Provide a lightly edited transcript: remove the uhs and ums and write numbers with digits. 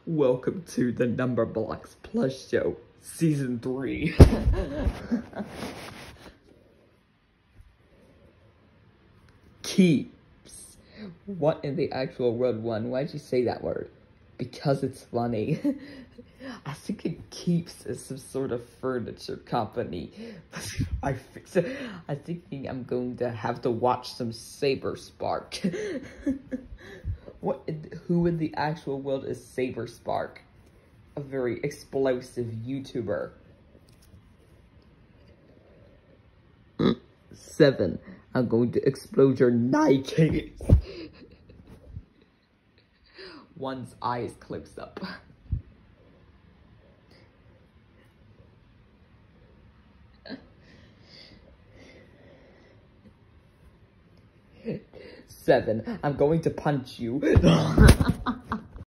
Welcome to the Number Blocks Plush Show, Season 3. Keeps. What in the actual world, one? Why'd you say that word? Because it's funny. I think it Keeps is some sort of furniture company. I'm thinking I'm going to have to watch some Saber Spark. Who in the actual world is Saber Spark? A very explosive YouTuber. 7. I'm going to explode your Nike. One's eye is closed up. 7. I'm going to punch you.